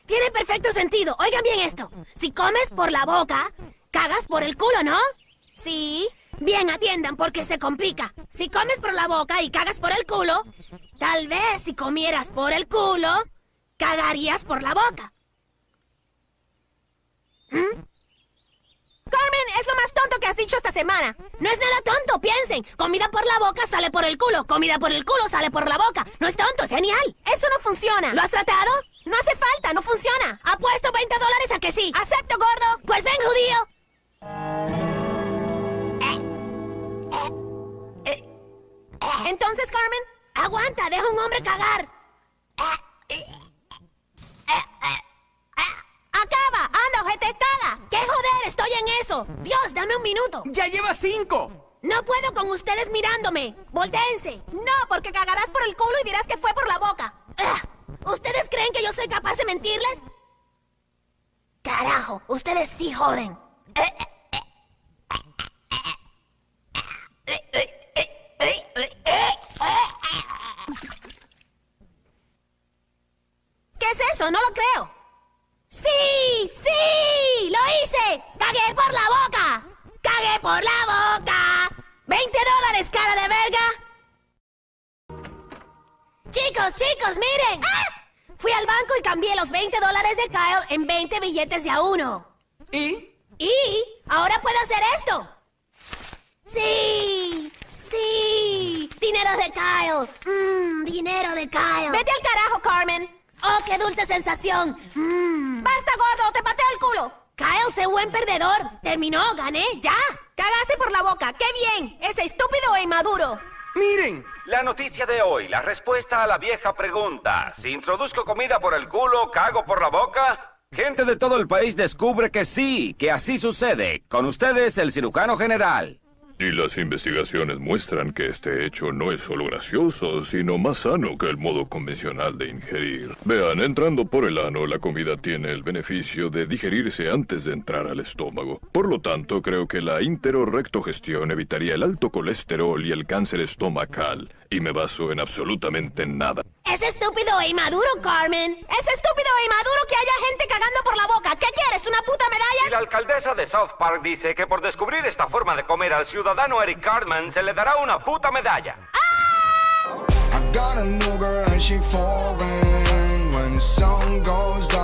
Tiene perfecto sentido. Oigan bien esto. Si comes por la boca, cagas por el culo, ¿no? Sí. Bien, atiendan, porque se complica. Si comes por la boca y cagas por el culo, tal vez si comieras por el culo, cagarías por la boca. Carmen, es lo más tonto que has dicho esta semana. No es nada tonto, piensen. Comida por la boca sale por el culo. Comida por el culo sale por la boca. No es tonto, es genial. Eso no funciona. ¿Lo has tratado? No hace falta, no funciona. Apuesto $20 a que sí. Acepto, gordo. Pues ven, judío. Entonces, Carmen... Aguanta, deja a un hombre cagar. ¡Acaba! ¡Anda, ojete, caga! ¡Qué joder! ¡Estoy en eso! ¡Dios, dame un minuto! ¡Ya lleva 5! No puedo con ustedes mirándome. Voltéense. No, porque cagarás por el culo y dirás que fue por la boca. ¿Ustedes creen que yo soy capaz de mentirles? Carajo, ustedes sí joden. ¿Qué es eso? No lo creo. ¡Sí! ¡Sí! ¡Lo hice! ¡Cagué por la boca! ¡Cagué por la boca! $20, cara de verga. Chicos, miren. Fui al banco y cambié los $20 de Kyle en 20 billetes de a uno. ¿Y? Y ahora puedo hacer esto. ¡Sí! ¡Sí! ¡Dinero de Kyle! ¡Dinero de Kyle! Vete al carajo, Carmen. ¡Oh, qué dulce sensación! ¡Basta, gordo! ¡Te pateo el culo! Kyle, sé buen perdedor. Terminó, gané, ya. ¡Cagaste por la boca! ¡Qué bien! ¡Es estúpido e inmaduro! ¡Miren! La noticia de hoy, la respuesta a la vieja pregunta. Si introduzco comida por el culo, ¿cago por la boca? Gente de todo el país descubre que sí, que así sucede. Con ustedes, el cirujano general. Y las investigaciones muestran que este hecho no es solo gracioso, sino más sano que el modo convencional de ingerir. Vean, entrando por el ano, la comida tiene el beneficio de digerirse antes de entrar al estómago. Por lo tanto, creo que la enterorectogestión evitaría el alto colesterol y el cáncer estomacal. Y me baso en absolutamente nada. Es estúpido e inmaduro, Carmen. Es estúpido e inmaduro que haya gente cagando por la boca. ¿Qué quieres, una puta Y medalla? la alcaldesa de South Park dice que por descubrir esta forma de comer al ciudadano Eric Cartman se le dará una puta medalla. I got a new girl and she foreign. When the sun goes down